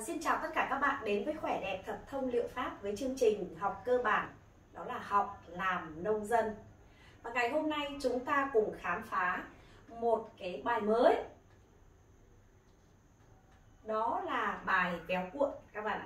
Xin chào tất cả các bạn đến với Khỏe Đẹp Thật Thông Liệu Pháp với chương trình học cơ bản, đó là học làm nông dân. Và ngày hôm nay chúng ta cùng khám phá một cái bài mới. Đó là bài véo cuộn các bạn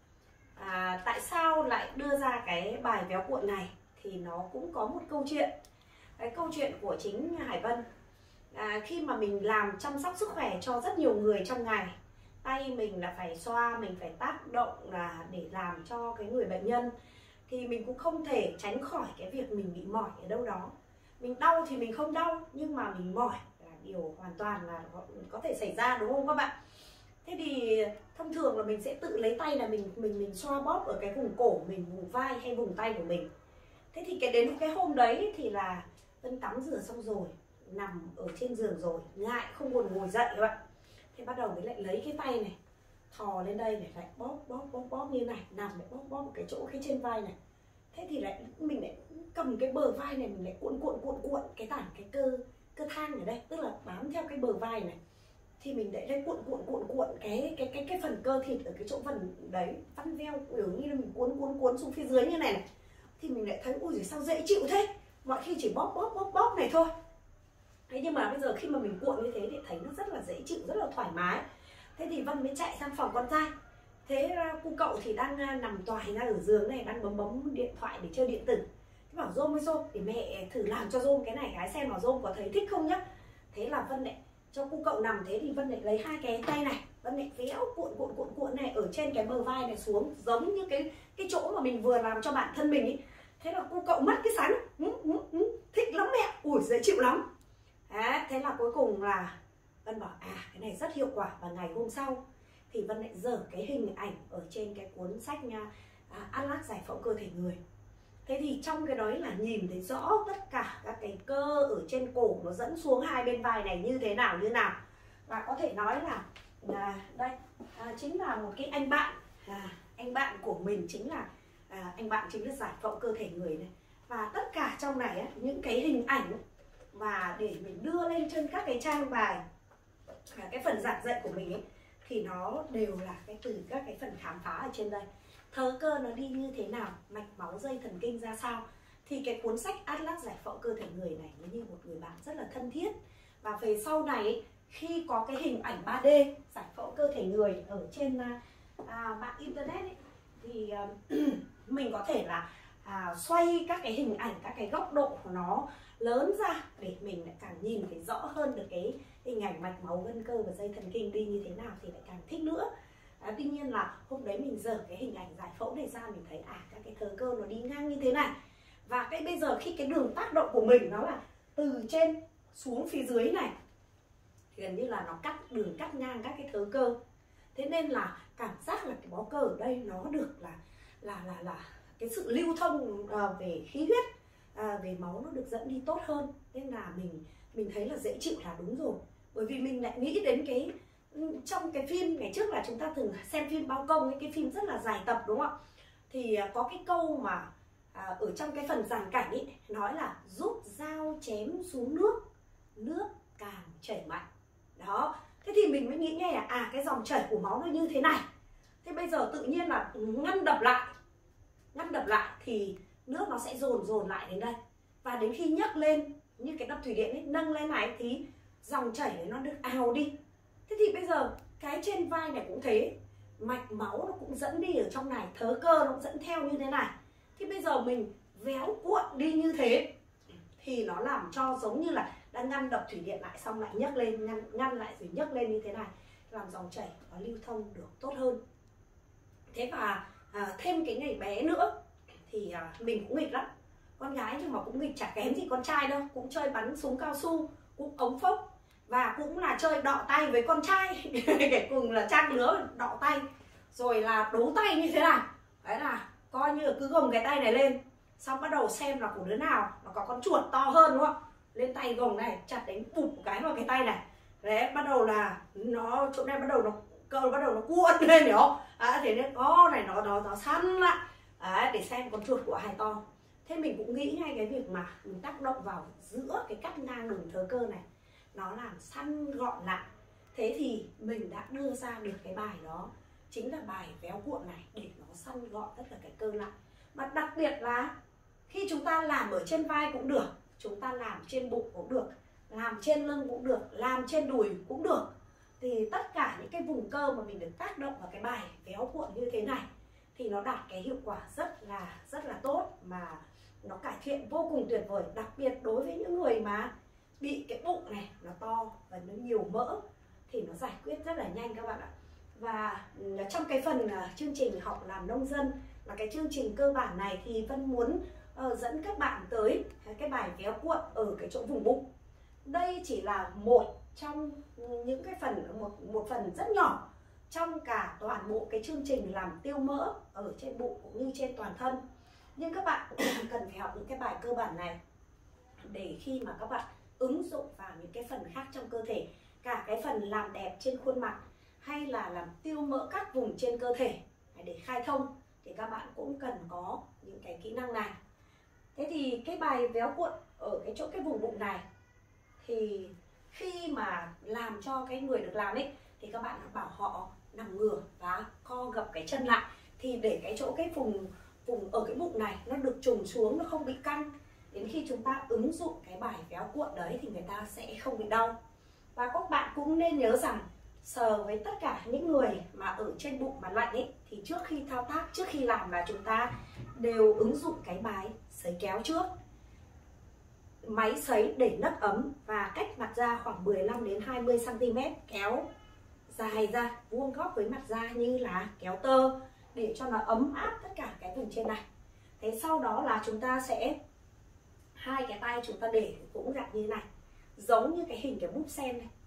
ạ. Tại sao lại đưa ra cái bài véo cuộn này? Thì nó cũng có một câu chuyện. Cái câu chuyện của chính Hải Vân. Khi mà mình làm chăm sóc sức khỏe cho rất nhiều người trong ngày, tay mình là phải xoa, mình phải tác động là để làm cho cái người bệnh nhân, thì mình cũng không thể tránh khỏi cái việc mình bị mỏi ở đâu đó. Mình đau thì mình không đau, nhưng mà mình mỏi là điều hoàn toàn là có thể xảy ra, đúng không các bạn? Thế thì thông thường là mình sẽ tự lấy tay là mình xoa bóp ở cái vùng cổ mình, vùng vai hay vùng tay của mình. Thế thì đến cái hôm đấy thì là Vân tắm rửa xong rồi, nằm ở trên giường rồi, ngại không buồn ngồi dậy các bạn. Thế bắt đầu mới lại lấy cái tay này, thò lên đây này, lại bóp như này, nằm lại bóp một cái chỗ cái trên vai này. Thế thì lại mình lại cầm cái bờ vai này, mình lại cuộn cái cái cơ thang ở đây, tức là bám theo cái bờ vai này. Thì mình lại cuộn cái phần cơ thịt ở cái chỗ phần đấy, vặn veo, kiểu như là mình cuốn xuống phía dưới như này. Thì mình lại thấy ui giời sao dễ chịu thế, mọi khi chỉ bóp này thôi. Thế nhưng mà bây giờ khi mà mình cuộn như thế thì thấy nó rất là dễ chịu, rất là thoải mái. Thế thì Vân mới chạy sang phòng con trai. Thế cu cậu thì đang nằm toài ra ở giường này, đang bấm điện thoại để chơi điện tử. Thế bảo Rôm để mẹ thử làm cho Rôm cái này cái xem mà Rôm có thấy thích không nhá. Thế là Vân lại cho cu cậu nằm thế thì Vân lại lấy hai cái tay này, Vân lại véo cuộn này ở trên cái bờ vai này xuống, giống như cái chỗ mà mình vừa làm cho bản thân mình ý. Thế là cu cậu mất cái sắn, thích lắm mẹ, ui dễ chịu lắm. Thế là cuối cùng là Vân bảo cái này rất hiệu quả. Và ngày hôm sau thì Vân lại dở cái hình ảnh ở trên cái cuốn sách Atlas giải phẫu cơ thể người. Thế thì trong cái đấy là nhìn thấy rõ tất cả các cái cơ ở trên cổ nó dẫn xuống hai bên vai này như thế nào. Và có thể nói là đây chính là một cái anh bạn của mình, chính là anh bạn chính là giải phẫu cơ thể người này. Và tất cả trong này những cái hình ảnh và để mình đưa lên trên các cái trang bài, cái phần giảng dạy của mình ấy, thì nó đều là từ các cái phần khám phá ở trên đây. Thớ cơ nó đi như thế nào, mạch máu dây thần kinh ra sao. Thì cái cuốn sách Atlas giải phẫu cơ thể người này nó như một người bạn rất là thân thiết. Và về sau này khi có cái hình ảnh 3D giải phẫu cơ thể người ở trên mạng internet ấy, thì mình có thể là xoay các cái hình ảnh, các cái góc độ của nó lớn ra để mình lại càng nhìn thấy rõ hơn được cái hình ảnh mạch máu gân cơ và dây thần kinh đi như thế nào thì lại càng thích nữa. Tuy nhiên là hôm đấy mình dở cái hình ảnh giải phẫu này ra, mình thấy các cái thớ cơ nó đi ngang như thế này. Và cái bây giờ khi cái đường tác động của mình nó là từ trên xuống phía dưới này, thì gần như là nó cắt ngang các cái thớ cơ. Thế nên là cảm giác là cái bó cơ ở đây nó được là cái sự lưu thông về khí huyết, về máu nó được dẫn đi tốt hơn. Nên là mình thấy là dễ chịu là đúng rồi. Bởi vì mình lại nghĩ đến trong cái phim ngày trước là chúng ta thường xem phim Bao Công, cái phim rất là dài tập đúng không ạ? Thì có cái câu mà ở trong cái phần giảng cảnh ấy nói là rút dao chém xuống nước càng chảy mạnh. Đó. Thế thì mình mới nghĩ ngay cái dòng chảy của máu nó như thế này. Thế bây giờ tự nhiên là ngăn đập lại thì nước nó sẽ dồn lại đến đây. Và đến khi nhấc lên như cái đập thủy điện ấy, nâng lên này thì dòng chảy nó được ào đi. Thế thì bây giờ cái trên vai này cũng thế, mạch máu nó cũng dẫn đi ở trong này, thớ cơ nó cũng dẫn theo như thế này. Thì bây giờ mình véo cuộn đi như thế thì nó làm cho giống như là đang ngăn đập thủy điện lại, xong lại nhấc lên, ngăn lại rồi nhấc lên như thế này, làm dòng chảy và lưu thông được tốt hơn. Thế và thêm cái ngày bé nữa thì mình cũng nghịch lắm. Con gái nhưng mà cũng nghịch chả kém gì con trai đâu. Cũng chơi bắn súng cao su, cũng ống phốc, và cũng là chơi đọ tay với con trai. Để cùng là trang lứa đọ tay, rồi là đố tay như thế này. Đấy là coi như là cứ gồng cái tay này lên, xong bắt đầu xem là của đứa nào nó có con chuột to hơn đúng không? Lên tay gồng này, chặt đánh bụp một cái vào cái tay này. Đấy, bắt đầu là chỗ này bắt đầu nó cuộn lên hiểu không? Thế nên con này nó săn lại. Để xem con chuột của ai to. Thế mình cũng nghĩ ngay cái việc mà mình tác động vào giữa cái cắt ngang đường thớ cơ này, nó làm săn gọn lại. Thế thì mình đã đưa ra được cái bài đó chính là bài véo cuộn này, để nó săn gọn tất cả cái cơ lại. Mà đặc biệt là khi chúng ta làm ở trên vai cũng được, chúng ta làm trên bụng cũng được, làm trên lưng cũng được, làm trên đùi cũng được. Thì tất cả những cái vùng cơ mà mình được tác động vào cái bài véo cuộn như thế này thì nó đạt cái hiệu quả rất là tốt, mà nó cải thiện vô cùng tuyệt vời. Đặc biệt đối với những người mà bị cái bụng này nó to và nó nhiều mỡ thì nó giải quyết rất là nhanh các bạn ạ. Và trong cái phần chương trình học làm nông dân là cái chương trình cơ bản này thì Vân muốn dẫn các bạn tới cái bài véo cuộn ở cái chỗ vùng bụng. Đây chỉ là một trong những cái phần, một phần rất nhỏ trong cả toàn bộ cái chương trình làm tiêu mỡ ở trên bụng cũng như trên toàn thân. Nhưng các bạn cần phải học những cái bài cơ bản này để khi mà các bạn ứng dụng vào những cái phần khác trong cơ thể, cả cái phần làm đẹp trên khuôn mặt hay là làm tiêu mỡ các vùng trên cơ thể để khai thông, thì các bạn cũng cần có những cái kỹ năng này. Thế thì cái bài véo cuộn ở cái chỗ cái vùng bụng này thì khi mà làm cho cái người được làm ấy thì các bạn bảo họ nằm ngửa và co gập cái chân lại, thì để cái chỗ cái vùng ở cái bụng này nó được trùng xuống, nó không bị căng. Đến khi chúng ta ứng dụng cái bài véo cuộn đấy thì người ta sẽ không bị đau. Và các bạn cũng nên nhớ rằng sờ với tất cả những người mà ở trên bụng mà lạnh ấy, thì trước khi thao tác, trước khi làm là chúng ta đều ứng dụng cái bài sấy kéo trước. Máy sấy để nấc ấm và cách mặt da khoảng 15 đến 20 cm, kéo dài ra vuông góc với mặt da như là kéo tơ để cho nó ấm áp tất cả cái vùng trên này. Thế sau đó là chúng ta sẽ hai cái tay chúng ta để cũng đặt như thế này, giống như cái hình cái búp sen này,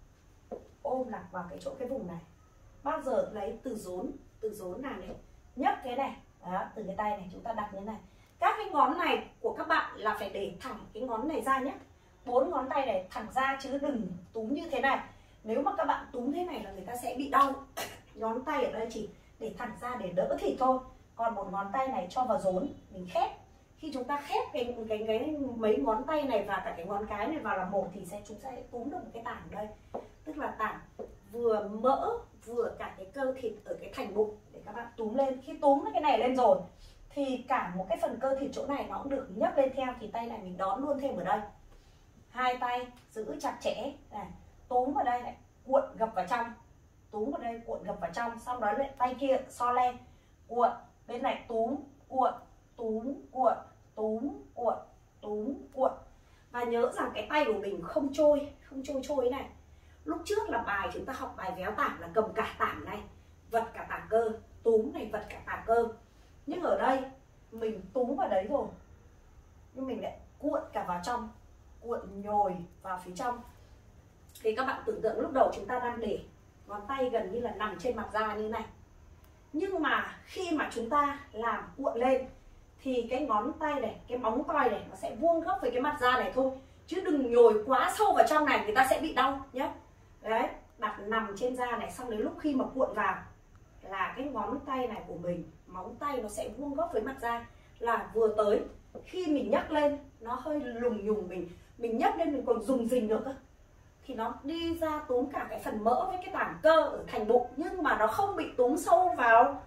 ôm đặt vào cái chỗ cái vùng này. Bao giờ lấy từ rốn này này, nhấc cái này đó, từ cái tay này chúng ta đặt như thế này. Các cái ngón này của các bạn là phải để thẳng cái ngón này ra nhé, 4 ngón tay này thẳng ra chứ đừng túm như thế này. Nếu mà các bạn túm thế này là người ta sẽ bị đau. Ngón tay ở đây chỉ để thẳng ra để đỡ thịt thôi, còn một ngón tay này cho vào rốn mình khép. Khi chúng ta khép cái mấy ngón tay này và cả cái ngón cái này vào là một thì chúng sẽ túm được một cái tảng đây, tức là tảng vừa mỡ vừa cả cái cơ thịt ở cái thành bụng để các bạn túm lên. Khi túm cái này lên rồi thì cả một cái phần cơ thịt chỗ này nó cũng được nhấc lên theo, thì tay này mình đón luôn thêm ở đây. Hai tay giữ chặt chẽ này, túm vào đây này, cuộn gập vào trong, túm vào đây cuộn gập vào trong, xong đó lại tay kia so le cuộn, bên này túm cuộn, túm cuộn, túm cuộn, túm cuộn. Và nhớ rằng cái tay của mình không trôi này. Lúc trước là bài chúng ta học bài véo tảng là cầm cả tảng này, vật cả tảng cơ, túm này vật cả tảng cơ. Nhưng ở đây mình túm vào đấy rồi, nhưng mình lại cuộn cả vào trong, cuộn nhồi vào phía trong. Thì các bạn tưởng tượng lúc đầu chúng ta đang để ngón tay gần như là nằm trên mặt da như này, nhưng mà khi mà chúng ta làm cuộn lên thì cái ngón tay này, cái móng tay này nó sẽ vuông góc với cái mặt da này thôi, chứ đừng nhồi quá sâu vào trong này, người ta sẽ bị đau nhé. Đấy, đặt nằm trên da này, xong đến lúc khi mà cuộn vào là cái ngón tay này của mình, móng tay nó sẽ vuông góc với mặt da là vừa tới. Khi mình nhấc lên nó hơi lùng nhùng, mình nhấc lên mình còn dùng rình được, thì nó đi ra túm cả cái phần mỡ với cái tảng cơ ở thành bụng, nhưng mà nó không bị túm sâu vào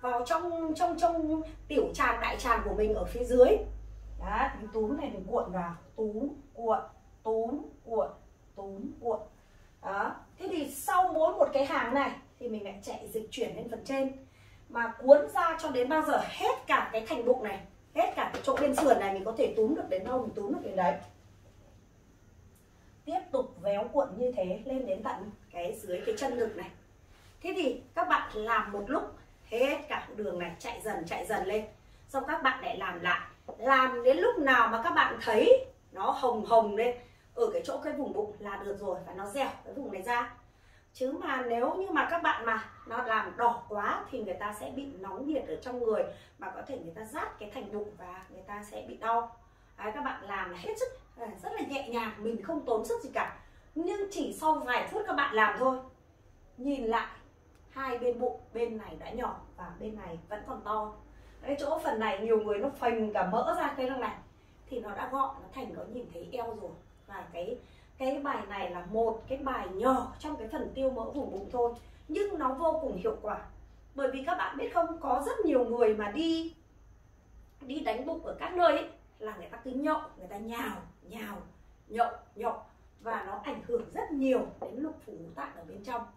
trong tiểu tràng đại tràng của mình ở phía dưới. Đó, mình túm này mình cuộn vào, túm cuộn, túm cuộn, túm cuộn. Đó, thế thì sau mỗi một cái hàng này thì mình lại chạy dịch chuyển lên phần trên, mà cuốn ra cho đến bao giờ hết cả cái thành bụng này, hết cả cái chỗ bên sườn này, mình có thể túm được đến đâu mình túm được đến đấy. Tiếp tục véo cuộn như thế lên đến tận cái dưới cái chân ngực này. Thế thì các bạn làm một lúc hết cả đường này, chạy dần lên, xong các bạn lại làm lại, làm đến lúc nào mà các bạn thấy nó hồng hồng lên ở cái chỗ cái vùng bụng là được rồi, và nó dẻo cái vùng này ra. Chứ mà nếu như mà các bạn mà nó làm đỏ quá thì người ta sẽ bị nóng nhiệt ở trong người, mà có thể người ta rát cái thành bụng và người ta sẽ bị đau. Đấy, các bạn làm là hết sức, rất là nhẹ nhàng, mình không tốn sức gì cả. Nhưng chỉ sau vài phút các bạn làm thôi, nhìn lại hai bên bụng, bên này đã nhỏ và bên này vẫn còn to. Cái chỗ phần này nhiều người nó phình cả mỡ ra cái này thì nó đã gọn, nó thành, nó nhìn thấy eo rồi. Và cái bài này là một cái bài nhỏ trong cái phần tiêu mỡ vùng bụng thôi, nhưng nó vô cùng hiệu quả. Bởi vì các bạn biết không, có rất nhiều người mà đi đánh bụng ở các nơi ấy, là người ta cứ nhậu, người ta nhào nhậu và nó ảnh hưởng rất nhiều đến lục phủ ngũ tạng ở bên trong.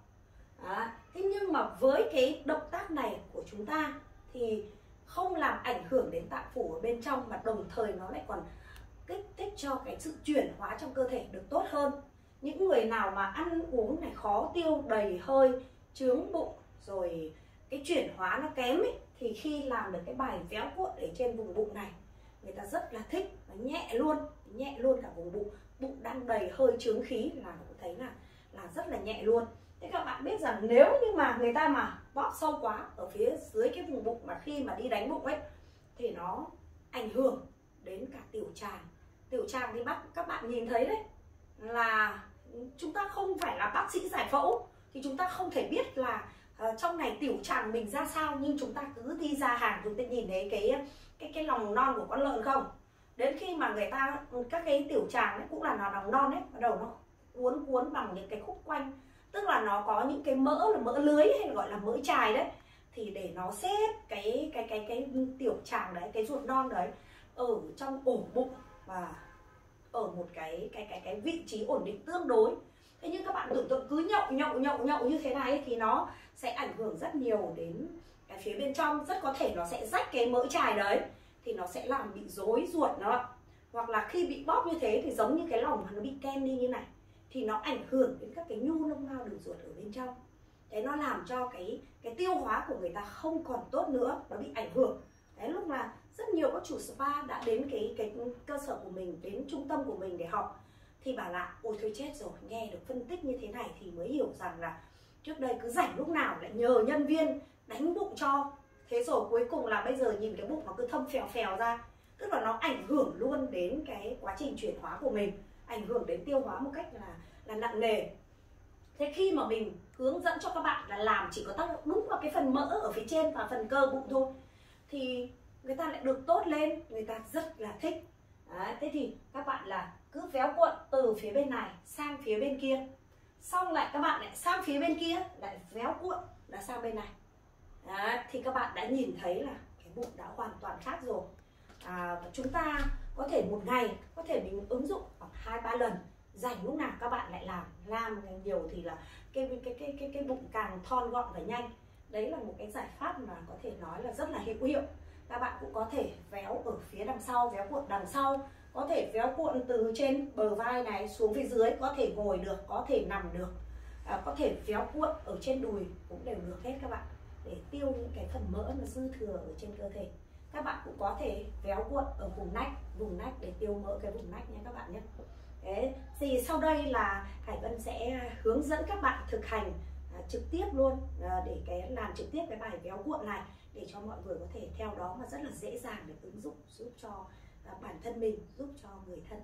Thế nhưng mà với cái động tác này của chúng ta thì không làm ảnh hưởng đến tạng phủ ở bên trong, mà đồng thời nó lại còn kích thích cho cái sự chuyển hóa trong cơ thể được tốt hơn. Những người nào mà ăn uống này khó tiêu, đầy hơi, chướng bụng, rồi cái chuyển hóa nó kém ấy, thì khi làm được cái bài véo cuộn ở trên vùng bụng này, người ta rất là thích, nó nhẹ luôn cả vùng bụng. Bụng đang đầy hơi chướng khí là cũng thấy là rất là nhẹ luôn. Thế các bạn biết rằng nếu như mà người ta mà bóp sâu quá ở phía dưới cái vùng bụng, mà khi mà đi đánh bụng ấy, thì nó ảnh hưởng đến cả tiểu tràng. Tiểu tràng thì các bạn nhìn thấy đấy, là chúng ta không phải là bác sĩ giải phẫu thì chúng ta không thể biết là trong này tiểu tràng mình ra sao, nhưng chúng ta cứ đi ra hàng chúng ta nhìn thấy cái lòng non của con lợn không. Đến khi mà người ta các cái tiểu tràng ấy cũng là lòng non ấy, bắt đầu nó cuốn bằng những cái khúc quanh, tức là nó có những cái mỡ là mỡ lưới hay gọi là mỡ chài đấy, thì để nó xếp cái tiểu tràng đấy, cái ruột non đấy ở trong ổ bụng và ở một cái vị trí ổn định tương đối. Thế nhưng các bạn tưởng tượng cứ nhậu như thế này thì nó sẽ ảnh hưởng rất nhiều đến cái phía bên trong, rất có thể nó sẽ rách cái mỡ chài đấy, thì nó sẽ làm bị rối ruột nó. Hoặc là khi bị bóp như thế thì giống như cái lòng nó bị ken đi như này, thì nó ảnh hưởng đến các cái nhu lông mao đường ruột ở bên trong. Thế nó làm cho cái tiêu hóa của người ta không còn tốt nữa, nó bị ảnh hưởng. Đấy, lúc là rất nhiều các chủ spa đã đến cái cơ sở của mình, đến trung tâm của mình để học, thì bảo là ôi thôi chết rồi, nghe được phân tích như thế này thì mới hiểu rằng là trước đây cứ rảnh lúc nào lại nhờ nhân viên đánh bụng cho. Thế rồi cuối cùng là bây giờ nhìn cái bụng nó cứ thâm phèo ra, tức là nó ảnh hưởng luôn đến cái quá trình chuyển hóa của mình, ảnh hưởng đến tiêu hóa một cách là nặng nề. Thế khi mà mình hướng dẫn cho các bạn là làm chỉ có tác động đúng vào cái phần mỡ ở phía trên và phần cơ bụng thôi, thì người ta lại được tốt lên, người ta rất là thích. Đấy, thế thì các bạn là cứ véo cuộn từ phía bên này sang phía bên kia, xong lại các bạn lại sang phía bên kia, lại véo cuộn là sang bên này. Đấy, thì các bạn đã nhìn thấy là cái bụng đã hoàn toàn khác rồi. Chúng ta có thể một ngày có thể mình ứng dụng khoảng 2-3 lần, rảnh lúc nào các bạn lại làm nhiều thì là cái bụng càng thon gọn và nhanh. Đấy là một cái giải pháp mà có thể nói là rất là hữu hiệu. Các bạn cũng có thể véo ở phía đằng sau, véo cuộn đằng sau, có thể véo cuộn từ trên bờ vai này xuống phía dưới, có thể ngồi được, có thể nằm được, có thể véo cuộn ở trên đùi cũng đều được hết các bạn, để tiêu những cái phần mỡ mà dư thừa ở trên cơ thể. Các bạn cũng có thể véo cuộn ở vùng nách để tiêu mỡ cái vùng nách nha các bạn nhé. Đấy, thì sau đây là Hải Vân sẽ hướng dẫn các bạn thực hành trực tiếp luôn, để làm trực tiếp cái bài véo cuộn này, để cho mọi người có thể theo đó mà rất là dễ dàng để ứng dụng, giúp cho bản thân mình, giúp cho người thân.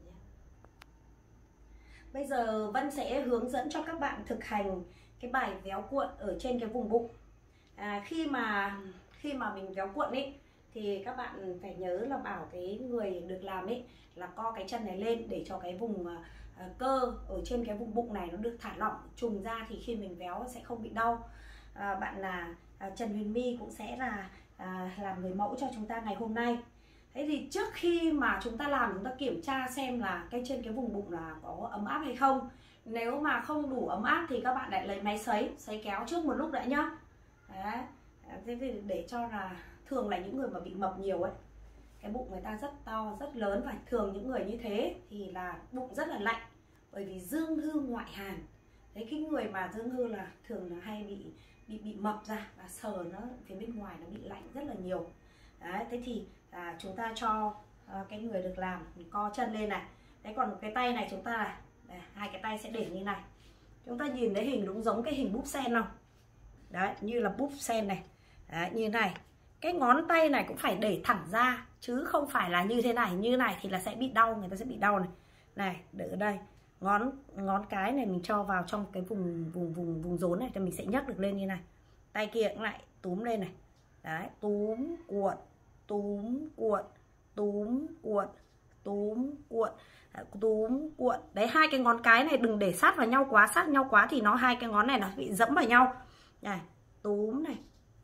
Bây giờ Vân sẽ hướng dẫn cho các bạn thực hành cái bài véo cuộn ở trên cái vùng bụng. Khi mà mình véo cuộn ấy thì các bạn phải nhớ là bảo cái người được làm ấy là co cái chân này lên để cho cái vùng cơ ở trên cái vùng bụng này nó được thả lỏng, trùng ra, thì khi mình véo sẽ không bị đau. Bạn là Trần Huyền My cũng sẽ là làm người mẫu cho chúng ta ngày hôm nay. Thế thì trước khi mà chúng ta làm, chúng ta kiểm tra xem là trên cái vùng bụng là có ấm áp hay không. Nếu mà không đủ ấm áp thì các bạn lại lấy máy sấy kéo trước một lúc đã nhá. Đấy. Thế thì để cho là thường là những người mà bị mập nhiều ấy, cái bụng người ta rất to, rất lớn, và thường những người như thế thì là bụng rất là lạnh, bởi vì dương hư ngoại hàn. Đấy, cái người mà dương hư là thường là hay bị mập ra, và sờ nó phía bên ngoài nó bị lạnh rất là nhiều. Đấy, thế thì chúng ta cho cái người được làm mình co chân lên này. Đấy, còn cái tay này chúng ta này, đây, hai cái tay sẽ để như này. Chúng ta nhìn thấy hình đúng giống cái hình búp sen không? Đấy, như là búp sen này. Đấy, như này. Cái ngón tay này cũng phải để thẳng ra, chứ không phải là như thế này. Như này thì là sẽ bị đau, người ta sẽ bị đau này. Này, để ở đây. Ngón cái này mình cho vào trong cái vùng rốn này, thì mình sẽ nhấc được lên như này. Tay kia cũng lại túm lên này. Đấy, túm cuộn, túm cuộn, túm cuộn, túm cuộn, túm cuộn. Đấy, hai cái ngón cái này đừng để sát vào nhau quá thì nó hai cái ngón này nó bị dẫm vào nhau. Này, túm này,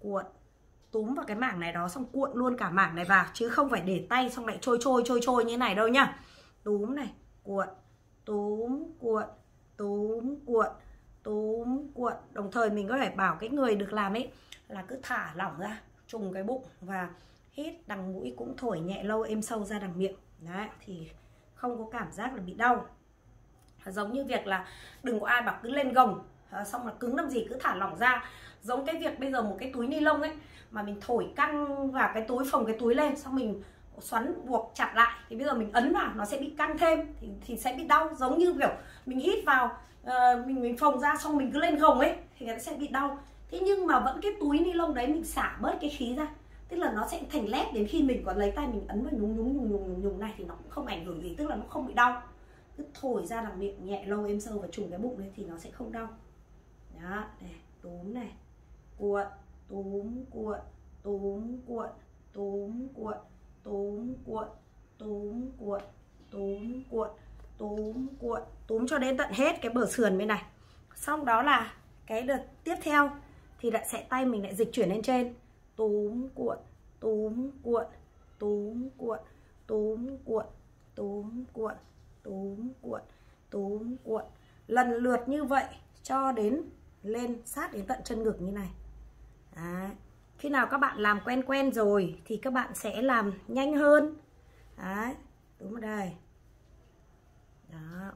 túm vào cái mảng này đó, xong cuộn luôn cả mảng này vào, chứ không phải để tay xong lại trôi như thế này đâu nhá. Túm này, cuộn, túm, cuộn, túm, cuộn, túm, cuộn. Đồng thời mình có thể bảo cái người được làm ấy là cứ thả lỏng ra, trùng cái bụng và hít đằng mũi, cũng thổi nhẹ lâu êm sâu ra đằng miệng. Đấy, thì không có cảm giác là bị đau. Giống như việc là đừng có ai bảo cứ lên gồng xong là cứng làm gì, cứ thả lỏng ra. Giống cái việc bây giờ một cái túi ni lông ấy mà mình thổi căng vào cái túi, phồng cái túi lên, xong mình xoắn buộc chặt lại, thì bây giờ mình ấn vào nó sẽ bị căng thêm, thì sẽ bị đau. Giống như kiểu mình hít vào, mình phồng ra xong mình cứ lên gồng ấy thì nó sẽ bị đau. Thế nhưng mà vẫn cái túi ni lông đấy mình xả bớt cái khí ra, tức là nó sẽ thành led. Đến khi mình còn lấy tay mình ấn vào nhúng này thì nó cũng không ảnh hưởng gì, tức là nó không bị đau. Cứ thổi ra đằng miệng nhẹ lâu êm sâu và trùng cái bụng lên thì nó sẽ không đau. Đó, này, túm này, cuộn, túm, cuộn, túm, cuộn, túm, cuộn, túm, cuộn, túm, cuộn, túm, cuộn, túm, cuộn, túm cho đến tận hết cái bờ sườn bên này. Xong đó là cái đợt tiếp theo thì lại sẽ tay mình lại dịch chuyển lên trên, túm, cuộn, túm, cuộn, túm, cuộn, túm, cuộn, túm, cuộn, túm, cuộn, túm, cuộn, lần lượt như vậy cho đến lên sát đến tận chân ngực như này. Đấy. Khi nào các bạn làm quen rồi thì các bạn sẽ làm nhanh hơn. Đấy, đúng ở đây. Đó.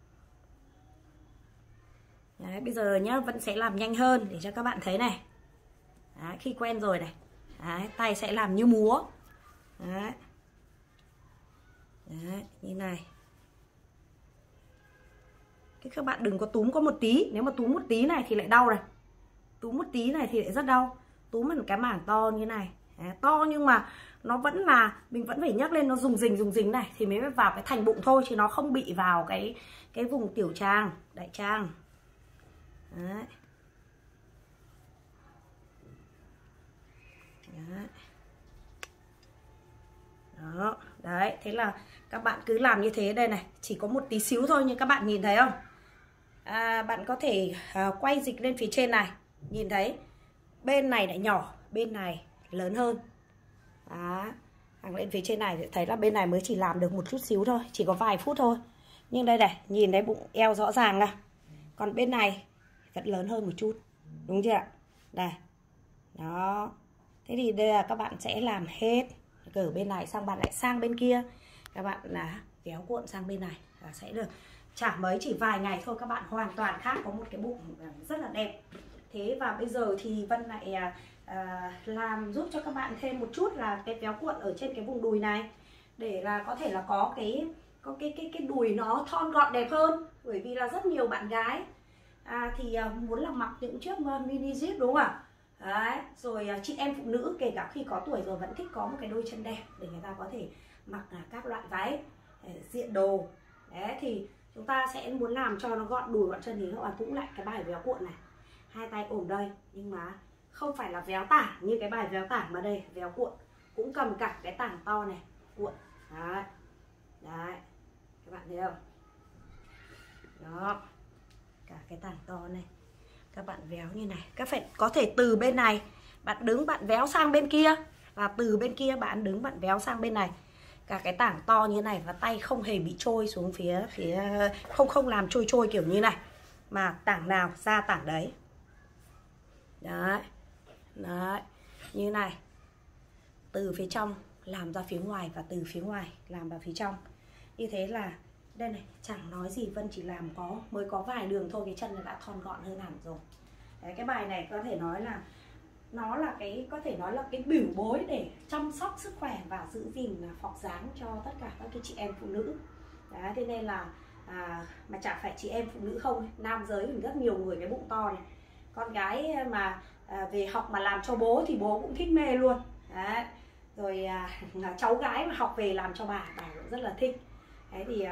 Đấy, bây giờ nhá, vẫn sẽ làm nhanh hơn để cho các bạn thấy này. Đấy, khi quen rồi này. Đấy, tay sẽ làm như múa. Đấy. Đấy, như này. Các bạn đừng có túm có một tí, nếu mà túm một tí này thì lại đau này. Túm một tí này thì lại rất đau. Túm một cái mảng to như này. Đấy, to nhưng mà nó vẫn là, mình vẫn phải nhấc lên nó rùng rình này thì mới vào cái thành bụng thôi, chứ nó không bị vào cái vùng tiểu tràng, đại tràng. Đấy. Đấy. Đó, đấy, thế là các bạn cứ làm như thế. Đây này, chỉ có một tí xíu thôi nhưng các bạn nhìn thấy không? Bạn có thể quay dịch lên phía trên này, nhìn thấy bên này lại nhỏ, bên này lớn hơn. Đó, hàng lên phía trên này thì thấy là bên này mới chỉ làm được một chút xíu thôi, chỉ có vài phút thôi. Nhưng đây này, nhìn thấy bụng eo rõ ràng này. Còn bên này vẫn lớn hơn một chút, đúng chưa ạ? Đây, đó. Thế thì đây là các bạn sẽ làm hết. Ở bên này xong bạn lại sang bên kia, các bạn là kéo cuộn sang bên này là sẽ được. Chả mấy, chỉ vài ngày thôi các bạn hoàn toàn khác, có một cái bụng rất là đẹp. Thế và bây giờ thì Vân lại làm giúp cho các bạn thêm một chút là cái véo cuộn ở trên cái vùng đùi này, để là có thể là có cái đùi nó thon gọn đẹp hơn. Bởi vì là rất nhiều bạn gái thì muốn là mặc những chiếc mini zip, đúng không ạ? Đấy, rồi chị em phụ nữ kể cả khi có tuổi rồi vẫn thích có một cái đôi chân đẹp để người ta có thể mặc các loại váy diện đồ. Đấy, thì chúng ta sẽ muốn làm cho nó gọn đùi gọn chân thì các bạn cũng lại cái bài véo cuộn này. Hai tay ổn đây, nhưng mà không phải là véo tảng như cái bài véo tảng, mà đây véo cuộn, cũng cầm cả cái tảng to này, cuộn. Đấy, đấy, các bạn thấy không? Đó, cả cái tảng to này các bạn véo như này. Các phải có thể từ bên này bạn đứng bạn véo sang bên kia, và từ bên kia bạn đứng bạn véo sang bên này. Cả cái tảng to như này, và tay không hề bị trôi xuống phía không làm trôi kiểu như này, mà tảng nào ra tảng đấy. Đấy, đấy, như này, từ phía trong làm ra phía ngoài và từ phía ngoài làm vào phía trong. Như thế là đây này, chẳng nói gì, Vân chỉ làm mới có vài đường thôi, cái chân đã thon gọn hơn hẳn rồi. Đấy, cái bài này có thể nói là nó là cái biểu bối để chăm sóc sức khỏe và giữ gìn phọc dáng cho tất cả các cái chị em phụ nữ. Đấy, thế nên là mà chả phải chị em phụ nữ không, nam giới cũng rất nhiều người cái bụng to này. Con gái mà về học mà làm cho bố thì bố cũng thích mê luôn. Đấy, rồi cháu gái mà học về làm cho bà cũng rất là thích. Đấy thì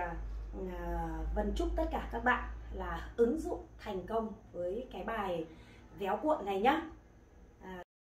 Vân chúc tất cả các bạn là ứng dụng thành công với cái bài véo cuộn này nhá.